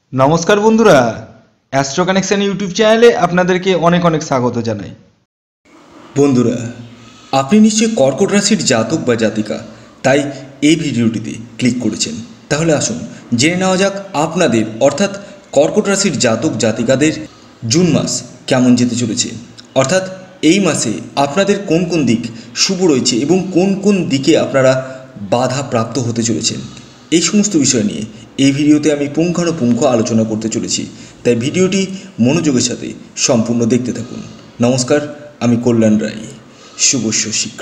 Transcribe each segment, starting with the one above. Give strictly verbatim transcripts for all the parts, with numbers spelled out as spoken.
নমস্কার বন্ধুরা, astro connection YouTube চ্যানেলে আপনাদেরকে অনেক অনেক স্বাগত জানাই। বন্ধুরা, আপনি নিশ্চয়ই কর্কট রাশির জাতক বা জাতিকা, তাই এই ভিডিওটিতে ক্লিক করেছেন। তাহলে আসুন জেনে নেওয়া যাক আপনাদের অর্থাৎ কর্কট রাশির জাতক জাতিকাদের জুন মাস কেমন যেতে চলেছে, অর্থাৎ এই মাসে আপনাদের কোন কোন দিক শুভ রয়েছে এবং কোন কোন দিকে আপনারা বাধা প্রাপ্ত হতে চলেছেন। এই সমস্ত বিষয় নিয়ে এই ভিডিওতে আমি পুঙ্খানুপুঙ্খ আলোচনা করতে চলেছি, তাই ভিডিওটি মনোযোগের সাথে সম্পূর্ণ দেখতে থাকুন। নমস্কার, আমি কল্যাণ রায়। শুভস্য শীঘ্র।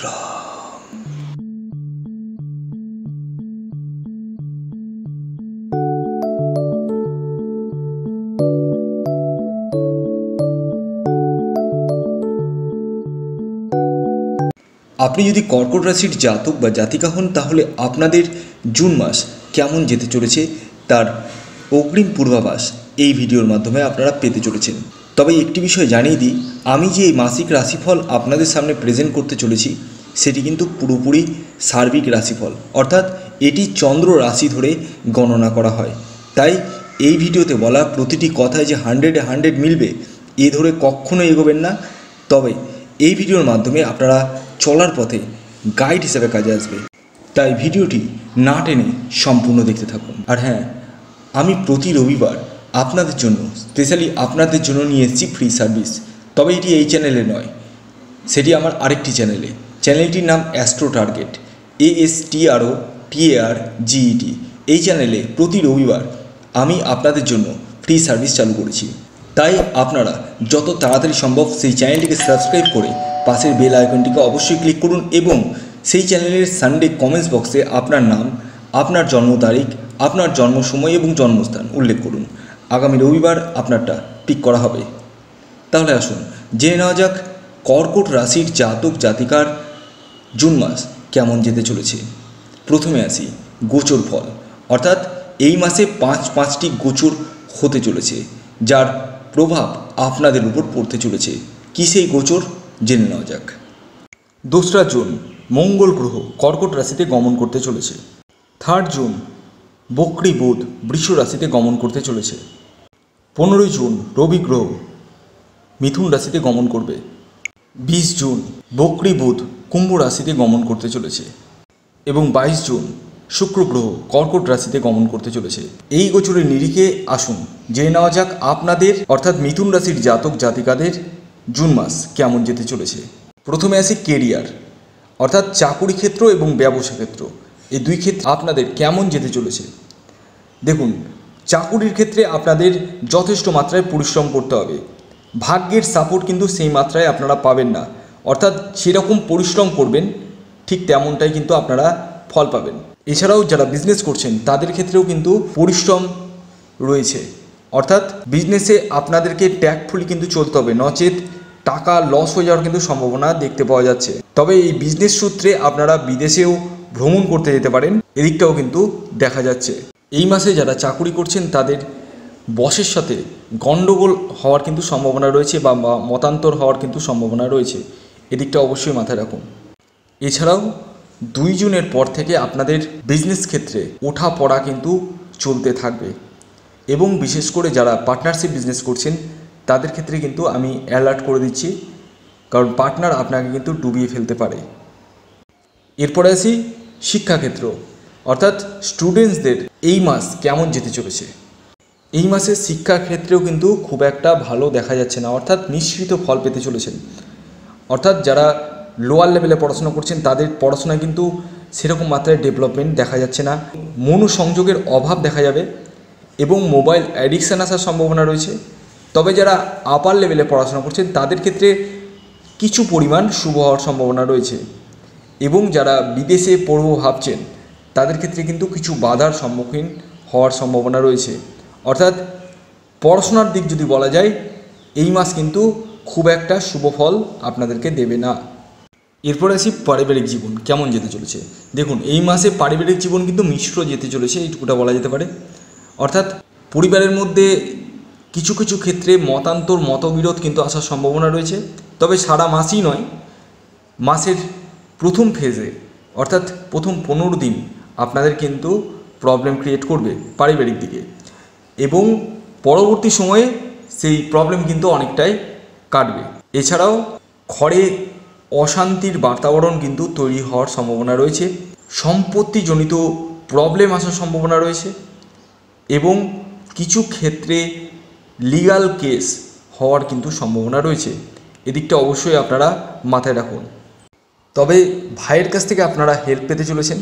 আপনি যদি কর্কট রাশির জাতক বা জাতিকা হন, তাহলে আপনাদের জুন মাস কেমন যেতে চলেছে তার অগ্রিম পূর্বাভাস এই ভিডিওর মাধ্যমে আপনারা পেতে চলেছেন। তবে একটি বিষয় জানিয়ে দিই, আমি যে এই মাসিক রাশিফল আপনাদের সামনে প্রেজেন্ট করতে চলেছি সেটি কিন্তু পুরোপুরি সার্বিক রাশিফল, অর্থাৎ এটি চন্দ্র রাশি ধরে গণনা করা হয়। তাই এই ভিডিওতে বলা প্রতিটি কথায় যে হান্ড্রেডে হান্ড্রেড মিলবে এ ধরে কখনো এগোবেন না। তবে এই ভিডিওর মাধ্যমে আপনারা চলার পথে গাইড হিসেবে কাজে আসবে, তাই ভিডিওটি না টেনে সম্পূর্ণ দেখতে থাকুন। আর হ্যাঁ, আমি প্রতি রবিবার আপনাদের জন্য স্পেশালি আপনাদের জন্য নিয়ে এসেছি ফ্রি সার্ভিস। তবে এটি এই চ্যানেলে নয়, সেটি আমার আরেকটি চ্যানেলে। চ্যানেলটির নাম Astro Target, A S T R O T A R G E T. এই চ্যানেলে প্রতি রবিবার আমি আপনাদের জন্য ফ্রি সার্ভিস চালু করেছি, তাই আপনারা যত তাড়াতাড়ি সম্ভব সেই চ্যানেলটিকে সাবস্ক্রাইব করে পাশের বেল আইকনটিকে অবশ্যই ক্লিক করুন এবং সেই চ্যানেলের সানডে কমেন্টস বক্সে আপনার নাম, আপনার জন্ম তারিখ, আপনার জন্ম সময় এবং জন্মস্থান উল্লেখ করুন। আগামী রবিবার আপনারটা পিক করা হবে। তাহলে আসুন জেনে নেওয়া যাক কর্কট রাশির জাতক জাতিকার জুন মাস কেমন যেতে চলেছে। প্রথমে আসি গোচর ফল, অর্থাৎ এই মাসে পাঁচ পাঁচটি গোচর হতে চলেছে যার প্রভাব আপনাদের উপর পড়তে চলেছে। কী সেই গোচর জেনে নেওয়া যাক। দোসরা জুন মঙ্গল গ্রহ কর্কট রাশিতে গমন করতে চলেছে। থার্ড জুন বক্রী বুধ বৃষ রাশিতে গমন করতে চলেছে। পনেরোই জুন রবি গ্রহ মিথুন রাশিতে গমন করবে। বিশ জুন বক্রী বুধ কুম্ভ রাশিতে গমন করতে চলেছে এবং বাইশ জুন শুক্র গ্রহ কর্কট রাশিতে গমন করতে চলেছে। এই গোচরের নিরিখে আসুন জেনে নেওয়া যাক আপনাদের অর্থাৎ মিথুন রাশির জাতক জাতিকাদের জুন মাস কেমন যেতে চলেছে। প্রথমে আসি কেরিয়ার, অর্থাৎ চাকুরি ক্ষেত্র এবং ব্যবসা ক্ষেত্র, এই দুই ক্ষেত্রে আপনাদের কেমন যেতে চলেছে। দেখুন, চাকুরির ক্ষেত্রে আপনাদের যথেষ্ট মাত্রায় পরিশ্রম করতে হবে। ভাগ্যের সাপোর্ট কিন্তু সেই মাত্রায় আপনারা পাবেন না, অর্থাৎ সেরকম পরিশ্রম করবেন ঠিক তেমনটাই কিন্তু আপনারা ফল পাবেন। এছাড়াও যারা বিজনেস করছেন তাদের ক্ষেত্রেও কিন্তু পরিশ্রম রয়েছে, অর্থাৎ বিজনেসে আপনাদেরকে ট্যাক্টফুলি কিন্তু চলতে হবে, নচেত টাকা লস হয়ে যাওয়ার কিন্তু সম্ভাবনা দেখতে পাওয়া যাচ্ছে। তবে এই বিজনেস সূত্রে আপনারা বিদেশেও ভ্রমণ করতে যেতে পারেন, এদিকটাও কিন্তু দেখা যাচ্ছে। এই মাসে যারা চাকুরি করছেন তাদের বসের সাথে গণ্ডগোল হওয়ার কিন্তু সম্ভাবনা রয়েছে বা মতান্তর হওয়ার কিন্তু সম্ভাবনা রয়েছে, এদিকটা অবশ্যই মাথায় রাখুন। এছাড়াও দুই জুনের পর থেকে আপনাদের বিজনেস ক্ষেত্রে ওঠা পড়া কিন্তু চলতে থাকবে এবং বিশেষ করে যারা পার্টনারশিপ বিজনেস করছেন তাদের ক্ষেত্রে কিন্তু আমি অ্যালার্ট করে দিচ্ছি, কারণ পার্টনার আপনাকে কিন্তু ডুবিয়ে ফেলতে পারে। এরপরে আসি শিক্ষাক্ষেত্র, অর্থাৎ স্টুডেন্টসদের এই মাস কেমন যেতে চলেছে। এই মাসে শিক্ষাক্ষেত্রেও কিন্তু খুব একটা ভালো দেখা যাচ্ছে না, অর্থাৎ মিশ্রিত ফল পেতে চলেছেন। অর্থাৎ যারা লোয়ার লেভেলে পড়াশোনা করছেন তাদের পড়াশোনায় কিন্তু সেরকম মাত্রায় ডেভেলপমেন্ট দেখা যাচ্ছে না, মনোসংযোগের অভাব দেখা যাবে এবং মোবাইল অ্যাডিকশান আসার সম্ভাবনা রয়েছে। তবে যারা আপার লেভেলে পড়াশোনা করছেন তাদের ক্ষেত্রে কিছু পরিমাণ শুভ হওয়ার সম্ভাবনা রয়েছে এবং যারা বিদেশে পড়ব ভাবছেন তাদের ক্ষেত্রে কিন্তু কিছু বাধার সম্মুখীন হওয়ার সম্ভাবনা রয়েছে। অর্থাৎ পড়াশোনার দিক যদি বলা যায় এই মাস কিন্তু খুব একটা শুভ ফল আপনাদেরকে দেবে না। এরপরে আসি পারিবারিক জীবন কেমন যেতে চলেছে। দেখুন, এই মাসে পারিবারিক জীবন কিন্তু মিশ্র যেতে চলেছে, এইটুকুটা বলা যেতে পারে। অর্থাৎ পরিবারের মধ্যে কিছু কিছু ক্ষেত্রে মতান্তর মতবিরোধ কিন্তু আসার সম্ভাবনা রয়েছে। তবে সারা মাসই নয়, মাসের প্রথম ফেজে অর্থাৎ প্রথম পনেরো দিন আপনাদের কিন্তু প্রবলেম ক্রিয়েট করবে পারিবারিক দিকে, এবং পরবর্তী সময়ে সেই প্রবলেম কিন্তু অনেকটাই কাটবে। এছাড়াও ঘরে অশান্তির বাতাবরণ কিন্তু তৈরি হওয়ার সম্ভাবনা রয়েছে, সম্পত্তিজনিত প্রবলেম আসার সম্ভাবনা রয়েছে এবং কিছু ক্ষেত্রে লিগ্যাল কেস হওয়ার কিন্তু সম্ভাবনা রয়েছে। এদিকটা অবশ্যই আপনারা মাথায় রাখুন। তবে ভাইয়ের কাছ থেকে আপনারা হেল্প পেতে চলেছেন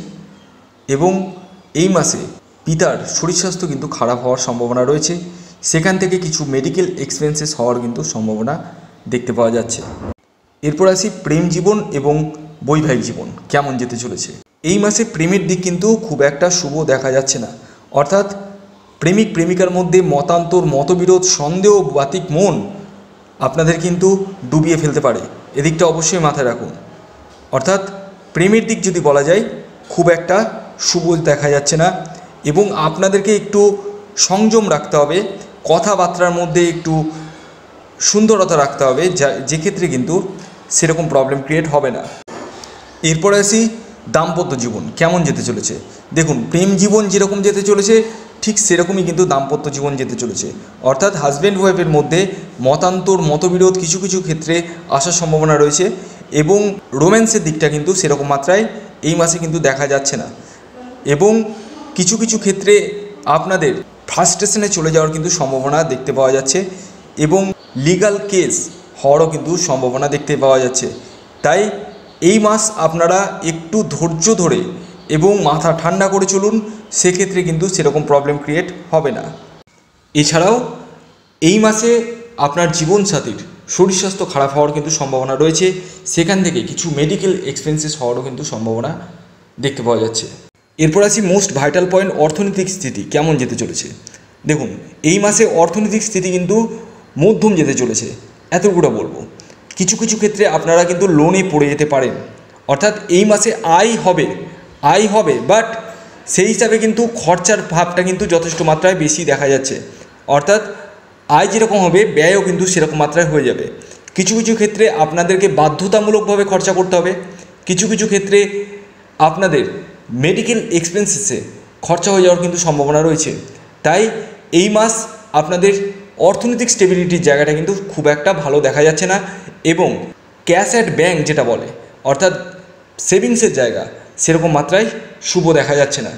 এবং এই মাসে পিতার শরীর স্বাস্থ্য কিন্তু খারাপ হওয়ার সম্ভাবনা রয়েছে, সেখান থেকে কিছু মেডিকেল এক্সপেন্সেস হওয়ার কিন্তু সম্ভাবনা দেখতে পাওয়া যাচ্ছে। এরপর আসি প্রেম জীবন এবং বৈবাহিক জীবন কেমন যেতে চলেছে। এই মাসে প্রেমের দিক কিন্তু খুব একটা শুভ দেখা যাচ্ছে না, অর্থাৎ প্রেমিক প্রেমিকার মধ্যে মতান্তর, মতবিরোধ, সন্দেহ, বাতিক মন আপনাদের কিন্তু ডুবিয়ে ফেলতে পারে। এদিকটা অবশ্যই মাথায় রাখুন। অর্থাৎ প্রেমের দিক যদি বলা যায় খুব একটা শুভ দেখা যাচ্ছে না এবং আপনাদেরকে একটু সংযম রাখতে হবে, কথাবার্তার মধ্যে একটু সুন্দরতা রাখতে হবে, যা যে ক্ষেত্রে কিন্তু সেরকম প্রবলেম ক্রিয়েট হবে না। এরপরে আসি দাম্পত্য জীবন কেমন যেতে চলেছে। দেখুন, প্রেম জীবন যেরকম যেতে চলেছে ঠিক সেরকমই কিন্তু দাম্পত্য জীবন যেতে চলেছে, অর্থাৎ হাজব্যান্ড ওয়াইফের মধ্যে মতান্তর, মতবিরোধ কিছু কিছু ক্ষেত্রে আসার সম্ভাবনা রয়েছে এবং রোম্যান্সের দিকটা কিন্তু সেরকম মাত্রায় এই মাসে কিন্তু দেখা যাচ্ছে না এবং কিছু কিছু ক্ষেত্রে আপনাদের ফ্রাস্ট্রেশনে চলে যাওয়ার কিন্তু সম্ভাবনা দেখতে পাওয়া যাচ্ছে এবং লিগ্যাল কেস হওয়ারও কিন্তু সম্ভাবনা দেখতে পাওয়া যাচ্ছে। তাই এই মাস আপনারা একটু ধৈর্য ধরে এবং মাথা ঠান্ডা করে চলুন, সেক্ষেত্রে কিন্তু সেরকম প্রবলেম ক্রিয়েট হবে না। এছাড়াও এই মাসে আপনার জীবনসাথীর শরীর স্বাস্থ্য খারাপ হওয়ার কিন্তু সম্ভাবনা রয়েছে, সেখান থেকে কিছু মেডিকেল এক্সপেন্সেস হওয়ারও কিন্তু সম্ভাবনা দেখতে পাওয়া যাচ্ছে। এরপর আসি মোস্ট ভাইটাল পয়েন্ট, অর্থনৈতিক স্থিতি কেমন যেতে চলেছে। দেখুন, এই মাসে অর্থনৈতিক স্থিতি কিন্তু মধ্যম যেতে চলেছে, এতটুকুটা বলবো। কিছু কিছু ক্ষেত্রে আপনারা কিন্তু লোনে পড়ে যেতে পারেন, অর্থাৎ এই মাসে আয় হবে আয় হবে বাট সেই হিসাবে কিন্তু খরচার ভাবটা কিন্তু যথেষ্ট মাত্রায় বেশি দেখা যাচ্ছে, অর্থাৎ আয় যেরকম হবে ব্যয়ও কিন্তু সেরকম মাত্রায় হয়ে যাবে। কিছু কিছু ক্ষেত্রে আপনাদেরকে বাধ্যতামূলকভাবে খরচা করতে হবে, কিছু কিছু ক্ষেত্রে আপনাদের মেডিকেল এক্সপেন্সেসে খরচা হয়ে যাওয়ার কিন্তু সম্ভাবনা রয়েছে। তাই এই মাস আপনাদের অর্থনৈতিক স্টেবিলিটির জায়গাটা কিন্তু খুব একটা ভালো দেখা যাচ্ছে না এবং ক্যাশ অ্যাট ব্যাঙ্ক যেটা বলে, অর্থাৎ সেভিংসের জায়গা সেরকম মাত্রায় শুভ দেখা যাচ্ছে না।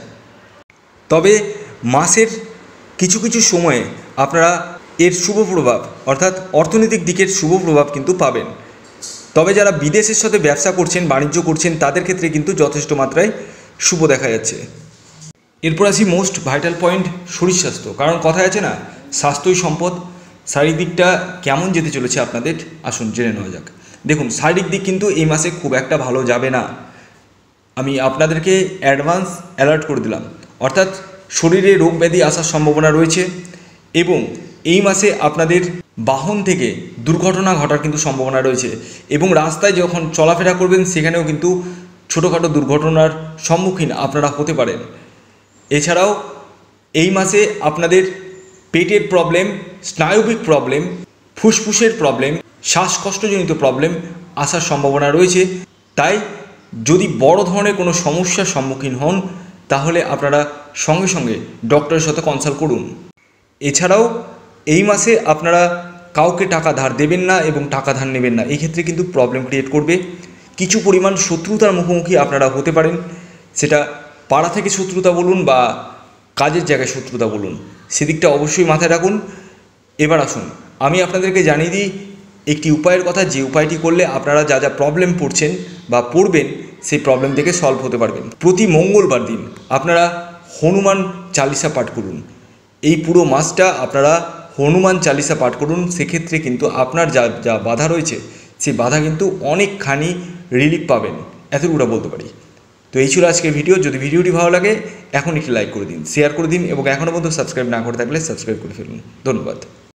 তবে মাসের কিছু কিছু সময়ে আপনারা এর শুভ প্রভাব, অর্থাৎ অর্থনৈতিক দিকের শুভ প্রভাব কিন্তু পাবেন। তবে যারা বিদেশের সাথে ব্যবসা করছেন, বাণিজ্য করছেন, তাদের ক্ষেত্রে কিন্তু যথেষ্ট মাত্রায় শুভ দেখা যাচ্ছে। এরপর আসি মোস্ট ভাইটাল পয়েন্ট, শরীর স্বাস্থ্য। কারণ কথায় আছে না, স্বাস্থ্যই সম্পদ। শারীরিক দিকটা কেমন যেতে চলেছে আপনাদের, আসুন জেনে নেওয়া যাক। দেখুন, শারীরিক দিক কিন্তু এই মাসে খুব একটা ভালো যাবে না, আমি আপনাদেরকে অ্যাডভান্স অ্যালার্ট করে দিলাম। অর্থাৎ শরীরে রোগ ব্যাধি আসার সম্ভাবনা রয়েছে এবং এই মাসে আপনাদের বাহন থেকে দুর্ঘটনা ঘটার কিন্তু সম্ভাবনা রয়েছে এবং রাস্তায় যখন চলাফেরা করবেন সেখানেও কিন্তু ছোটোখাটো দুর্ঘটনার সম্মুখীন আপনারা হতে পারেন। এছাড়াও এই মাসে আপনাদের পেটের প্রবলেম, স্নায়বিক প্রবলেম, ফুসফুসের প্রবলেম, শ্বাসকষ্টজনিত প্রবলেম আসার সম্ভাবনা রয়েছে। তাই যদি বড় ধরনের কোনো সমস্যার সম্মুখীন হন তাহলে আপনারা সঙ্গে সঙ্গে ডক্টরের সাথে কনসাল্ট করুন। এছাড়াও এই মাসে আপনারা কাউকে টাকা ধার দেবেন না এবং টাকা ধার নেবেন না, এই ক্ষেত্রে কিন্তু প্রবলেম ক্রিয়েট করবে। কিছু পরিমাণ শত্রুতার মুখোমুখি আপনারা হতে পারেন, সেটা পাড়া থেকে শত্রুতা বলুন বা কাজের জায়গায় শত্রুতা বলুন, সেদিকটা অবশ্যই মাথায় রাখুন। এবার আসুন আমি আপনাদেরকে জানিয়ে দিই একটি উপায়ের কথা, যে উপায়টি করলে আপনারা যা যা প্রবলেম পড়ছেন বা পড়বেন সেই প্রবলেম থেকে সলভ হতে পারবেন। প্রতি মঙ্গলবার দিন আপনারা হনুমান চালিসা পাঠ করুন। এই পুরো মাসটা আপনারা হনুমান চালিসা পাঠ করুন, সেক্ষেত্রে কিন্তু আপনার যা যা বাধা রয়েছে সেই বাধা কিন্তু অনেকখানি রিলিফ পাবেন, এতটুকুটা বলতে পারি। তো এই ছিল আজকের ভিডিও। যদি ভিডিওটি ভালো লাগে এখন একটি লাইক করে দিন, শেয়ার করে দিন এবং এখনও পর্যন্ত সাবস্ক্রাইব না করে থাকলে সাবস্ক্রাইব করে ফেলুন। ধন্যবাদ।